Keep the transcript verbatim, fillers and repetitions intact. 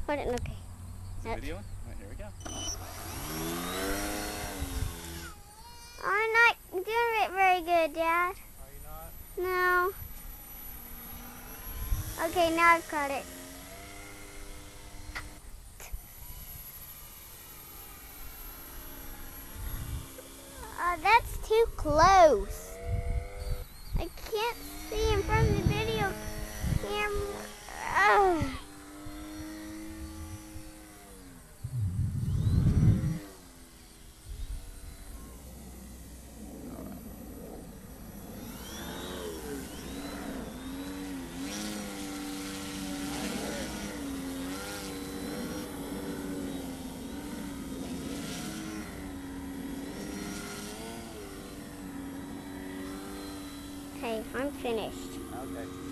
Hold it, okay. Is it video? Alright, here we go. I'm not doing it very good, Dad. Are you not? No. Okay, now I've got it. Uh, that's too close. I can't see in front of the video camera. Ugh. Okay, I'm finished. Okay.